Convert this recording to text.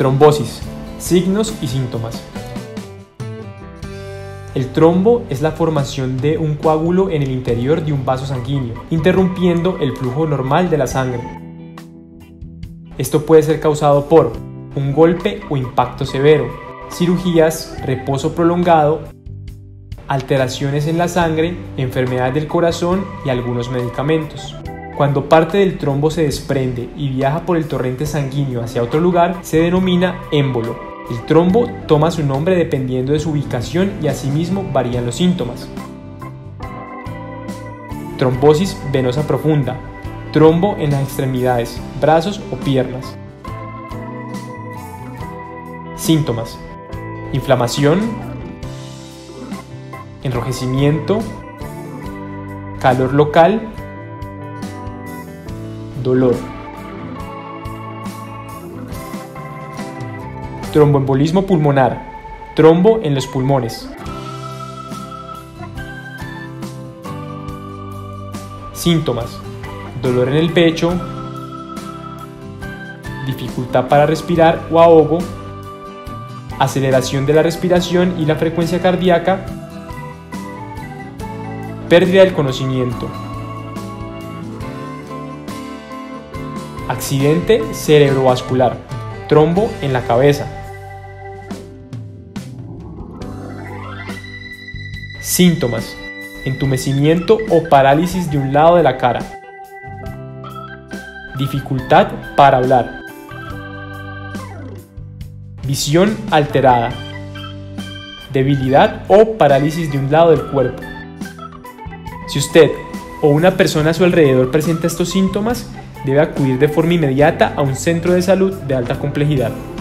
Trombosis, signos y síntomas. El trombo es la formación de un coágulo en el interior de un vaso sanguíneo, interrumpiendo el flujo normal de la sangre. Esto puede ser causado por un golpe o impacto severo, cirugías, reposo prolongado, alteraciones en la sangre, enfermedades del corazón y algunos medicamentos. Cuando parte del trombo se desprende y viaja por el torrente sanguíneo hacia otro lugar, se denomina émbolo. El trombo toma su nombre dependiendo de su ubicación y asimismo varían los síntomas. Trombosis venosa profunda, trombo en las extremidades, brazos o piernas. Síntomas: inflamación, enrojecimiento, calor local, dolor. Tromboembolismo pulmonar, trombo en los pulmones. Síntomas: dolor en el pecho, dificultad para respirar o ahogo, aceleración de la respiración y la frecuencia cardíaca, pérdida del conocimiento. Accidente cerebrovascular, trombo en la cabeza. Síntomas: entumecimiento o parálisis de un lado de la cara, dificultad para hablar, visión alterada, debilidad o parálisis de un lado del cuerpo. Si usted o una persona a su alrededor presenta estos síntomas, debe acudir de forma inmediata a un centro de salud de alta complejidad.